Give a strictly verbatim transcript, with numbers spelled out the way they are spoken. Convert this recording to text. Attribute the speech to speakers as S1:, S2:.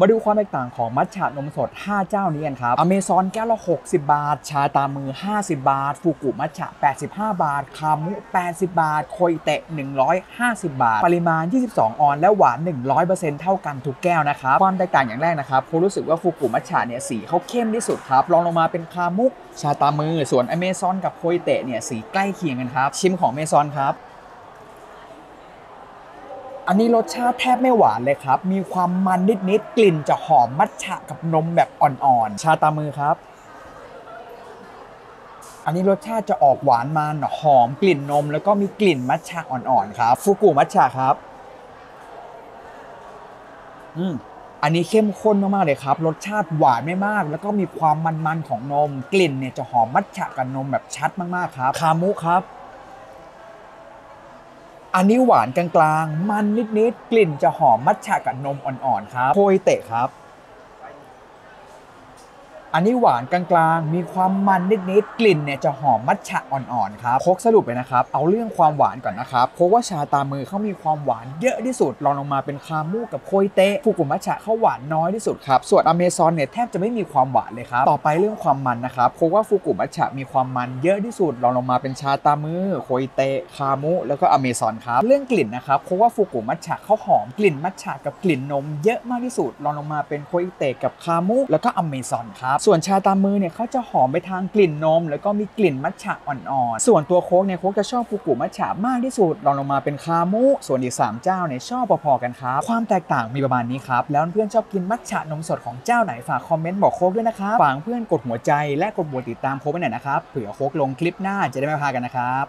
S1: มาดูความแตกต่างของมัทฉะนมสดห้าเจ้านี้กันครับอเมซอนแก้วละหกสิบบาทชาตามือห้าสิบบาทฟูกุมัทฉะแปดสิบห้าบาทคามุแปดสิบบาทโคยเตะหนึ่งร้อยห้าสิบบาทปริมาณยี่สิบสองออนและหวาน หนึ่งร้อยเปอร์เซ็นต์ เท่ากันทุกแก้วนะครับความแตกต่างอย่างแรกนะครับผมรู้สึกว่าฟูกุมัทฉะเนี่ยสีเขาเข้มที่สุดครับรองลงมาเป็นคามุชาตามือส่วนอเมซอนกับโคยเตะเนี่ยสีใกล้เคียงกันครับชิมของอเมซอนครับอันนี้รสชาติแทบไม่หวานเลยครับมีความมันนิดๆกลิ่นจะหอมมัทฉะกับนมแบบอ่อนๆชาตามือครับอันนี้รสชาติจะออกหวานมันหอมกลิ่นนมแล้วก็มีกลิ่นมัทฉะอ่อนๆครับฟูกุมัทฉะครับอืมอันนี้เข้มข้นมากๆเลยครับรสชาติหวานไม่มากแล้วก็มีความมันๆของนมกลิ่นเนี่ยจะหอมมัทฉะกับนมแบบชัดมากๆครับคามุครับอันนี้หวานกลางๆมันนิดๆกลิ่นจะหอมมัทฉะกับนมอ่อนๆครับโคยเตะครับอันนี้หวานกลางๆมีความมันนิดๆกลิ่นเนี่ยจะหอมมัทฉะอ่อนๆครับโคกสรุปเลยนะครับเอาเรื่องความหวานก่อนนะครับเพราะว่าชาตามือเขามีความหวานเยอะที่สุดรองลงมาเป็นคามูกับโคยเตะฟูกุมัทฉะเขาหวานน้อยที่สุดครับส่วนอเมซอนเนี่ยแทบจะไม่มีความหวานเลยครับต่อไปเรื่องความมันนะครับเพราะว่าฟูกุมัทฉะมีความมันเยอะที่สุดรองลงมาเป็นชาตามือโคยเตะคามูแล้วก็อเมซอนครับเรื่องกลิ่นนะครับเพราะว่าฟูกุมัทฉะเขาหอมกลิ่นมัทฉะกับกลิ่นนมเยอะมากที่สุดรองลงมาเป็นโคยเตะกับคามูแล้วก็อเมซอนครับส่วนชาตามือเนี่ยเขาจะหอมไปทางกลิ่นนมแล้วก็มีกลิ่นมัทฉะอ่อนๆส่วนตัวโค้กเนี่ยโค้กจะชอบฟูกุมัทฉะมากที่สุดรองลงมาเป็นคามุส่วนอีกสามเจ้าเนี่ยชอบพอๆกันครับความแตกต่างมีประมาณนี้ครับแล้วเพื่อนชอบกินมัทฉะนมสดของเจ้าไหนฝากคอมเมนต์บอกโค้กด้วยนะครับฝากเพื่อนกดหัวใจและกดบวกติดตามโค้กไว้หน่อยนะครับเผื่อโค้กลงคลิปหน้าจะได้ไม่พลาดกันนะครับ